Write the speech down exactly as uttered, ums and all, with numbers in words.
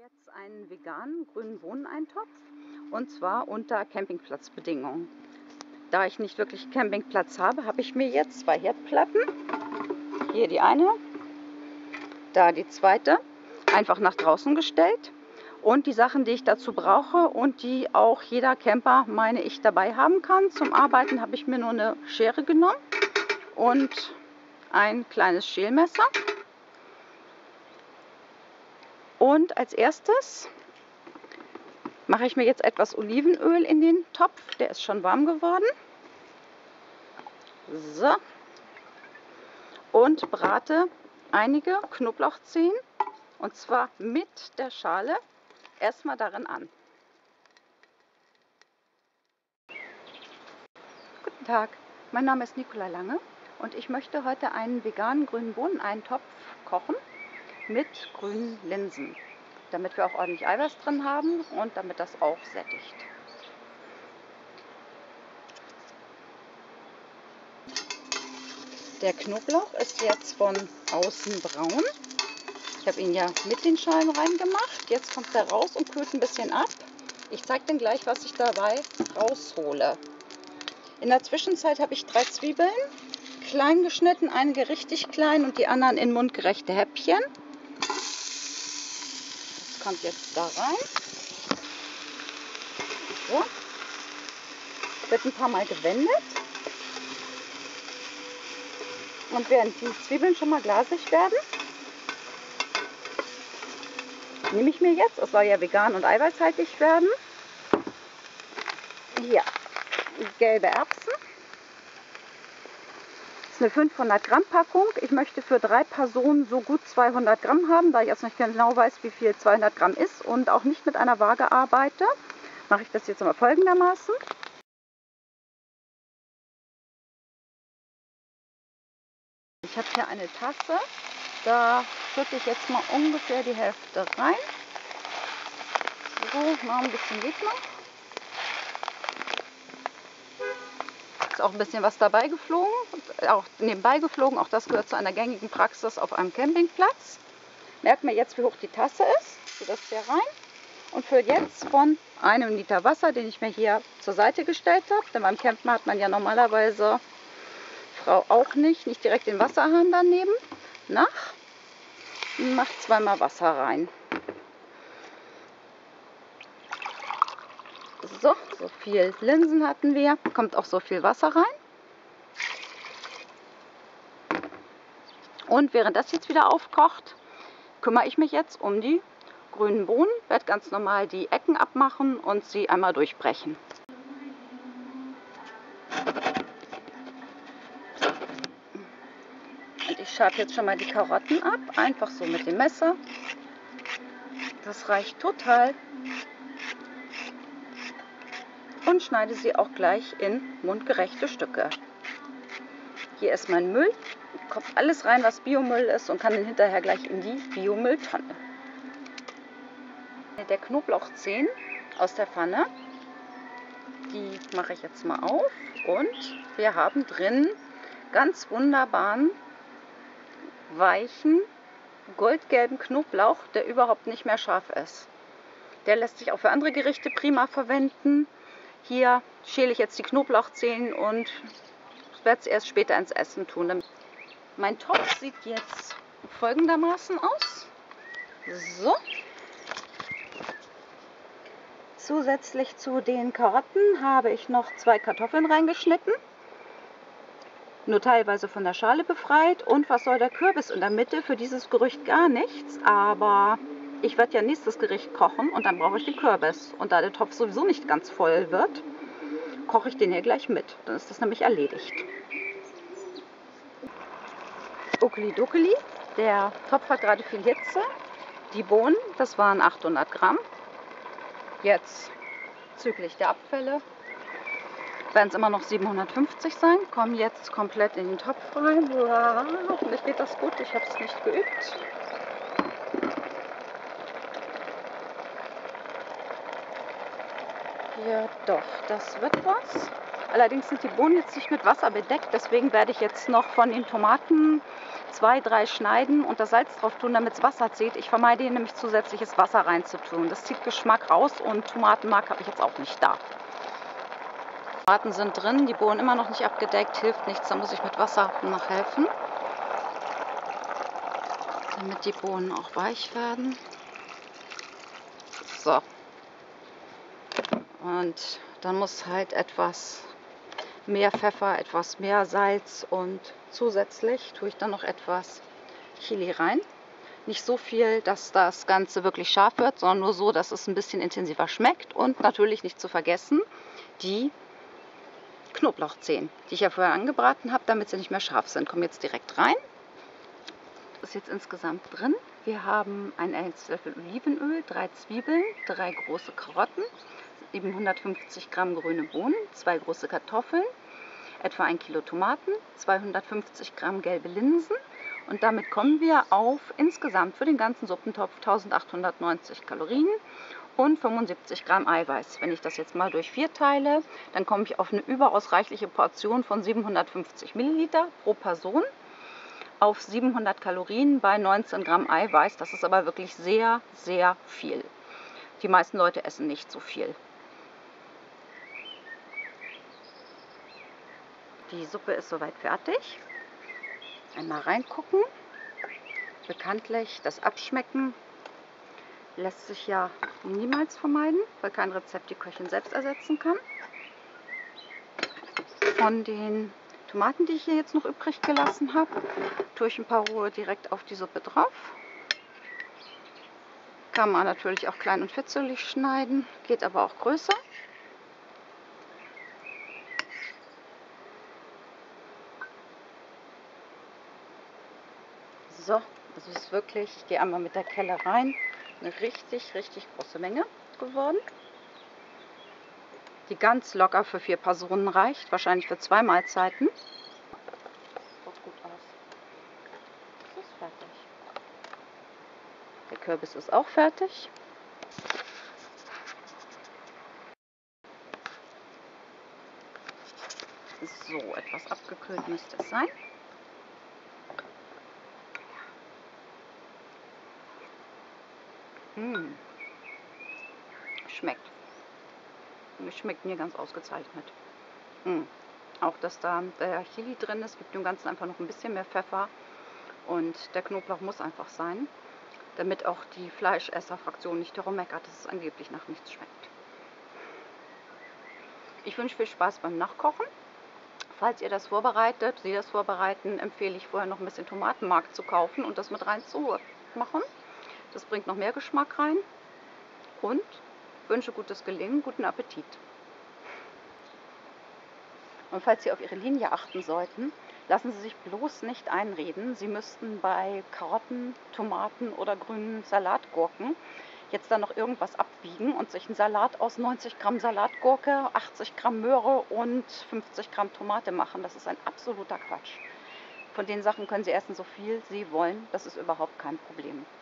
jetzt einen veganen grünen Bohneneintopf, und zwar unter Campingplatzbedingungen. Da ich nicht wirklich Campingplatz habe, habe ich mir jetzt zwei Herdplatten, hier die eine, da die zweite, einfach nach draußen gestellt. Und die Sachen, die ich dazu brauche und die auch jeder Camper, meine ich, dabei haben kann zum Arbeiten, habe ich mir nur eine Schere genommen und ein kleines Schälmesser. Und als erstes mache ich mir jetzt etwas Olivenöl in den Topf. Der ist schon warm geworden. So. Und brate einige Knoblauchzehen, und zwar mit der Schale, erstmal darin an. Guten Tag, mein Name ist Nicola Lange und ich möchte heute einen veganen grünen Bohneneintopf kochen mit grünen Linsen, damit wir auch ordentlich Eiweiß drin haben und damit das auch sättigt. Der Knoblauch ist jetzt von außen braun. Ich habe ihn ja mit den Schalen reingemacht. Jetzt kommt er raus und kühlt ein bisschen ab. Ich zeige dann gleich, was ich dabei raushole. In der Zwischenzeit habe ich drei Zwiebeln, klein geschnitten, einige richtig klein und die anderen in mundgerechte Häppchen. Das kommt jetzt da rein. So. Wird ein paar Mal gewendet. Und während die Zwiebeln schon mal glasig werden, nehme ich mir jetzt, es soll ja vegan und eiweißhaltig werden, hier gelbe Erbsen. Das ist eine fünfhundert Gramm Packung. Ich möchte für drei Personen so gut zweihundert Gramm haben, da ich jetzt nicht genau weiß, wie viel zweihundert Gramm ist und auch nicht mit einer Waage arbeite, mache ich das jetzt mal folgendermaßen. Ich habe hier eine Tasse, da schütte ich jetzt mal ungefähr die Hälfte rein. So, noch ein bisschen geht noch. Ist auch ein bisschen was dabei geflogen, auch nebenbei geflogen. Auch das gehört zu einer gängigen Praxis auf einem Campingplatz. Merkt mir jetzt, wie hoch die Tasse ist. Ich tue das hier rein und fülle jetzt von einem Liter Wasser, den ich mir hier zur Seite gestellt habe. Denn beim Campen hat man ja normalerweise, Frau auch nicht, nicht direkt den Wasserhahn daneben, nach. Macht zweimal Wasser rein. So, so viel Linsen hatten wir, kommt auch so viel Wasser rein. Und während das jetzt wieder aufkocht, kümmere ich mich jetzt um die grünen Bohnen, werde ganz normal die Ecken abmachen und sie einmal durchbrechen. Und ich schabe jetzt schon mal die Karotten ab, einfach so mit dem Messer. Das reicht total. Und schneide sie auch gleich in mundgerechte Stücke. Hier ist mein Müll. Kommt alles rein, was Biomüll ist, und kann dann hinterher gleich in die Biomülltonne. Der Knoblauchzehen aus der Pfanne, die mache ich jetzt mal auf, und wir haben drin ganz wunderbaren, weichen, goldgelben Knoblauch, der überhaupt nicht mehr scharf ist. Der lässt sich auch für andere Gerichte prima verwenden. Hier schäle ich jetzt die Knoblauchzehen und werde es erst später ins Essen tun. Mein Topf sieht jetzt folgendermaßen aus. So. Zusätzlich zu den Karotten habe ich noch zwei Kartoffeln reingeschnitten. Nur teilweise von der Schale befreit. Und was soll der Kürbis in der Mitte? Für dieses Gericht gar nichts, aber ich werde ja nächstes Gericht kochen und dann brauche ich den Kürbis. Und da der Topf sowieso nicht ganz voll wird, koche ich den hier gleich mit. Dann ist das nämlich erledigt. Okidoki, der Topf hat gerade viel Hitze. Die Bohnen, das waren achthundert Gramm. Jetzt züglich der Abfälle werden es immer noch siebenhundertfünfzig sein. Kommen jetzt komplett in den Topf rein. Hoffentlich geht das gut, ich habe es nicht geübt. Ja, doch, das wird was. Allerdings sind die Bohnen jetzt nicht mit Wasser bedeckt, deswegen werde ich jetzt noch von den Tomaten zwei, drei schneiden und das Salz drauf tun, damit es Wasser zieht. Ich vermeide hier nämlich zusätzliches Wasser reinzutun. Das zieht Geschmack raus und Tomatenmark habe ich jetzt auch nicht da. Tomaten sind drin, die Bohnen immer noch nicht abgedeckt, hilft nichts, da muss ich mit Wasser nachhelfen, damit die Bohnen auch weich werden. So. Und dann muss halt etwas mehr Pfeffer, etwas mehr Salz und zusätzlich tue ich dann noch etwas Chili rein. Nicht so viel, dass das Ganze wirklich scharf wird, sondern nur so, dass es ein bisschen intensiver schmeckt. Und natürlich nicht zu vergessen, die Knoblauchzehen, die ich ja vorher angebraten habe, damit sie nicht mehr scharf sind. Kommen jetzt direkt rein. Das ist jetzt insgesamt drin. Wir haben einen Esslöffel Olivenöl, drei Zwiebeln, drei große Karotten, siebenhundertfünfzig Gramm grüne Bohnen, zwei große Kartoffeln, etwa ein Kilo Tomaten, zweihundertfünfzig Gramm gelbe Linsen und damit kommen wir auf insgesamt für den ganzen Suppentopf eintausendachthundertneunzig Kalorien und fünfundsiebzig Gramm Eiweiß. Wenn ich das jetzt mal durch vier teile, dann komme ich auf eine überaus reichliche Portion von siebenhundertfünfzig Milliliter pro Person auf siebenhundert Kalorien bei neunzehn Gramm Eiweiß. Das ist aber wirklich sehr, sehr viel. Die meisten Leute essen nicht so viel. Die Suppe ist soweit fertig. Einmal reingucken. Bekanntlich, das Abschmecken lässt sich ja niemals vermeiden, weil kein Rezept die Köchin selbst ersetzen kann. Von den Tomaten, die ich hier jetzt noch übrig gelassen habe, tue ich ein paar rohe direkt auf die Suppe drauf. Kann man natürlich auch klein und fitzelig schneiden, geht aber auch größer. So, das ist wirklich, ich gehe einmal mit der Kelle rein, eine richtig, richtig große Menge geworden. Die ganz locker für vier Personen reicht, wahrscheinlich für zwei Mahlzeiten. Sieht gut aus. Das ist fertig. Der Kürbis ist auch fertig. So, etwas abgekühlt müsste es sein. Mmh. Schmeckt. Schmeckt mir ganz ausgezeichnet. Mmh. Auch, dass da der Chili drin ist, gibt dem Ganzen einfach noch ein bisschen mehr Pfeffer. Und der Knoblauch muss einfach sein, damit auch die Fleischesser-Fraktion nicht herummeckert, dass es angeblich nach nichts schmeckt. Ich wünsche viel Spaß beim Nachkochen. Falls ihr das vorbereitet, Sie das vorbereiten, empfehle ich vorher noch ein bisschen Tomatenmark zu kaufen und das mit rein zu machen. Das bringt noch mehr Geschmack rein und wünsche gutes Gelingen, guten Appetit. Und falls Sie auf Ihre Linie achten sollten, lassen Sie sich bloß nicht einreden, Sie müssten bei Karotten, Tomaten oder grünen Salatgurken jetzt dann noch irgendwas abwiegen und sich einen Salat aus neunzig Gramm Salatgurke, achtzig Gramm Möhre und fünfzig Gramm Tomate machen. Das ist ein absoluter Quatsch. Von den Sachen können Sie essen, so viel Sie wollen. Das ist überhaupt kein Problem.